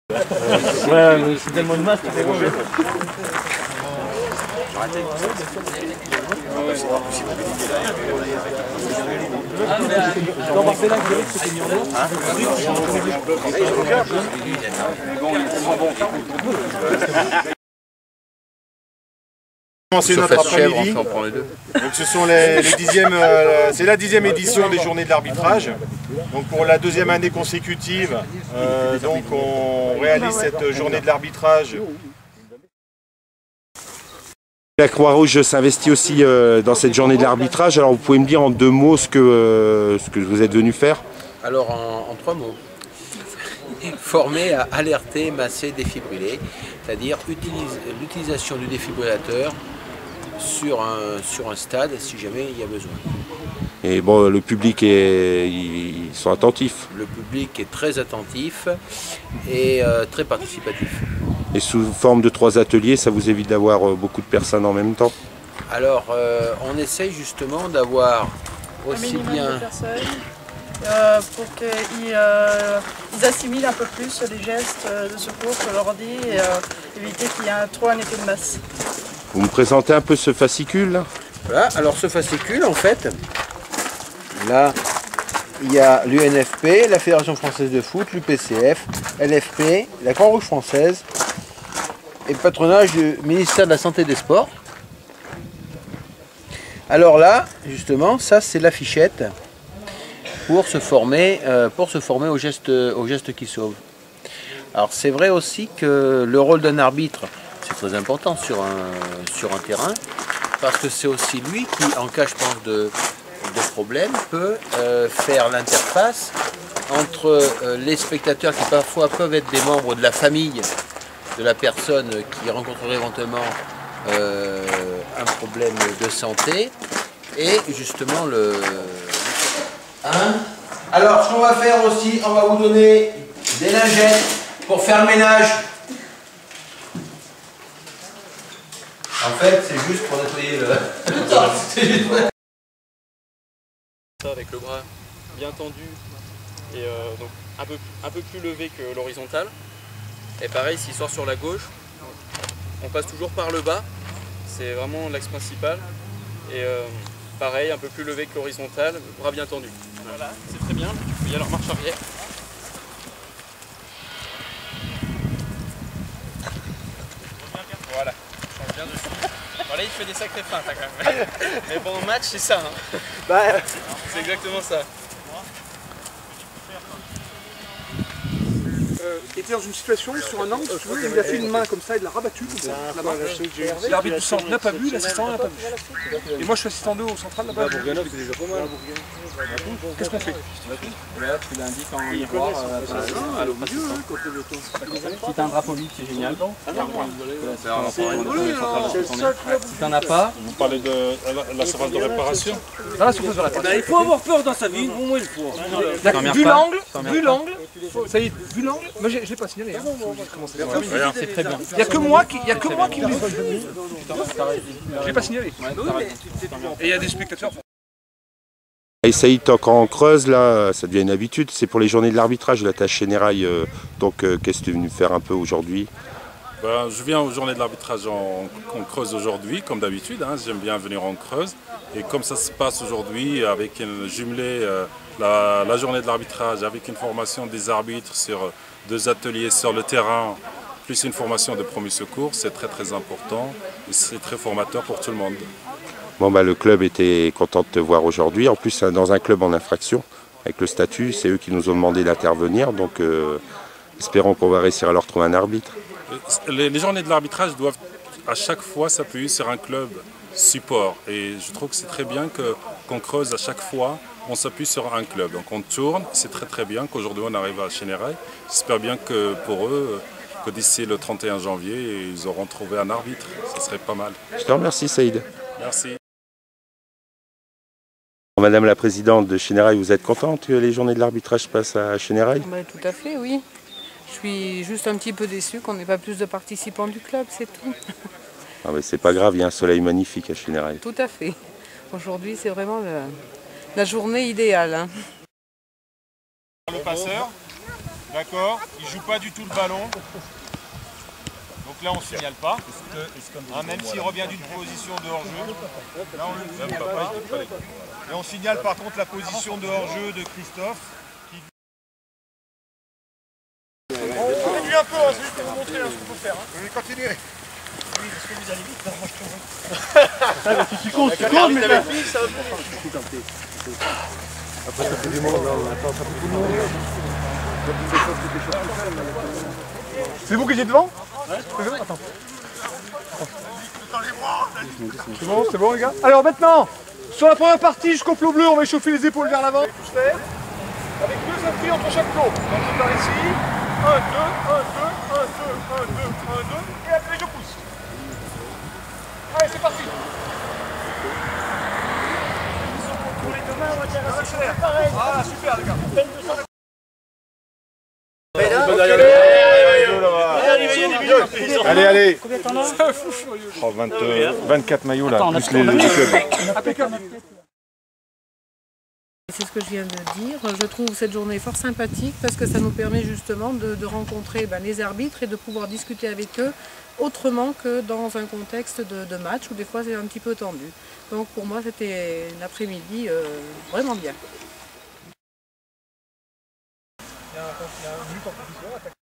Ouais, mais c'est tellement de masse, tu fais quoi? C'est notre après-midi. Donc ce sont c'est la 10e édition des Journées de l'arbitrage. Donc pour la 2e année consécutive, donc on réalise cette Journée de l'arbitrage. La Croix-Rouge s'investit aussi dans cette Journée de l'arbitrage. Alors vous pouvez me dire en 2 mots ce que vous êtes venu faire? Alors en 3 mots. Former à alerter, masser, défibriller, c'est-à-dire l'utilisation du défibrillateur sur un stade si jamais il y a besoin. Et bon, le public, ils sont attentifs. Le public est très attentif et très participatif. Et sous forme de 3 ateliers, ça vous évite d'avoir beaucoup de personnes en même temps? Alors, on essaye justement d'avoir aussi bien... de personnes, pour qu'ils assimilent un peu plus les gestes de secours que l'on dit et éviter qu'il y ait trop un effet de masse. Vous me présentez un peu ce fascicule là? Voilà, alors ce fascicule en fait, là il y a l'UNFP, la Fédération Française de Foot, l'UPCF, LFP, la Croix-Rouge Française et le patronage du ministère de la Santé et des Sports. Alors là, justement, ça c'est l'affichette pour se former au geste qui sauve. Alors c'est vrai aussi que le rôle d'un arbitre, c'est très important sur un terrain, parce que c'est aussi lui qui, en cas je pense de problème, peut faire l'interface entre les spectateurs qui parfois peuvent être des membres de la famille de la personne qui rencontrerait éventuellement un problème de santé et justement le... Alors ce qu'on va faire aussi, on va vous donner des lingettes pour faire le ménage. En fait, c'est juste pour nettoyer le... Avec le bras bien tendu et donc un peu plus levé que l'horizontal. Et pareil, s'il sort sur la gauche, on passe toujours par le bas. C'est vraiment l'axe principal. Et pareil, un peu plus levé que l'horizontal, bras bien tendu. Voilà, c'est très bien. Tu peux y aller en marche arrière. Voilà, change bien dessus. Bon, là, il fait des sacrés feintes hein, quand même. Mais bon, en match, c'est ça. Hein. C'est exactement ça. Était dans une situation sur un angle, si tu veux, il a fait une main comme ça, il l'a rabattu comme ça, là-bas. L'arbitre du centre n'a pas vu, l'assistant n'a pas vu. Et moi je suis assistant 2 au central là-bas. Qu'est-ce qu'on fait? Là, tu l'indiques en miroir à l'autre assistant. Si t'as un drapeau vide, c'est génial. Si t'en as pas... Vous parlez de la surface de réparation? Dans la surface de réparation. Il faut avoir peur dans sa vie, au moins une fois. Vu l'angle, ça y est, vu l'angle, moi je l'ai pas signalé. Hein. C'est très bien. Il n'y a que moi qui l'ai je l'ai pas signalé. Et il y a des spectateurs. Et Saïd, tant qu'on creuse, là, ça devient une habitude. C'est pour les journées de l'arbitrage, la tâche générale. Donc, qu'est-ce que tu es venu faire un peu aujourd'hui? Je viens aux journées de l'arbitrage en Creuse aujourd'hui, comme d'habitude. Hein, j'aime bien venir en Creuse. Et comme ça se passe aujourd'hui, avec une jumelée, la journée de l'arbitrage, avec une formation des arbitres sur 2 ateliers sur le terrain, plus une formation de premier secours, c'est très très important. Et c'est très formateur pour tout le monde. Bon, le club était content de te voir aujourd'hui. En plus, dans un club en infraction, avec le statut, c'est eux qui nous ont demandé d'intervenir. Donc, espérons qu'on va réussir à leur trouver un arbitre. Les journées de l'arbitrage doivent à chaque fois s'appuyer sur un club support. Et je trouve que c'est très bien qu'on creuse à chaque fois, on s'appuie sur un club. Donc on tourne, c'est très très bien qu'aujourd'hui on arrive à Chénérail. J'espère bien que pour eux, que d'ici le 31 janvier, ils auront trouvé un arbitre. Ça serait pas mal. Je te remercie, Saïd. Merci. Madame la Présidente de Chénérail, vous êtes contente que les journées de l'arbitrage passent à Chénérail? Tout à fait, oui. Je suis juste un petit peu déçue qu'on n'ait pas plus de participants du club, c'est tout. Ah, mais c'est pas grave, il y a un soleil magnifique à Chénérail. Tout à fait. Aujourd'hui, c'est vraiment la journée idéale. Hein. Le passeur, D'accord? Il joue pas du tout le ballon. Donc là, on ne signale pas. Même s'il revient d'une position de hors-jeu. Là, on ne signale pas. Et on signale par contre la position de hors-jeu de Christophe. On réduit un peu, c'est juste pour vous montrer ce qu'on peut faire. On va continuer. Oui, parce que vous allez vite, moi je te tu comptes, mais la fille, ça va plus. Après, ça fait du monde, là, on attend, ça fait tout le monde. C'est vous qui êtes devant? Ouais. Attends. C'est bon les gars? Alors maintenant, sur la première partie jusqu'au plot bleu, on va échauffer les épaules vers l'avant. Tous faire, avec 2 appuis entre chaque plot. Donc c'est par ici. 1, 2, 1, 2, 1, 2, 1, 2, 1, 2, et après je pousse. Allez, c'est parti. Pour les deux mains, on va dire accélère. Ah, super les gars. Allez, allez. Combien t'en as? 24 maillots là, plus les clubs. C'est ce que je viens de dire. Je trouve cette journée fort sympathique parce que ça nous permet justement de rencontrer les arbitres et de pouvoir discuter avec eux autrement que dans un contexte de match où des fois c'est un petit peu tendu. Donc pour moi c'était un après-midi vraiment bien. Il y a un but en compétition.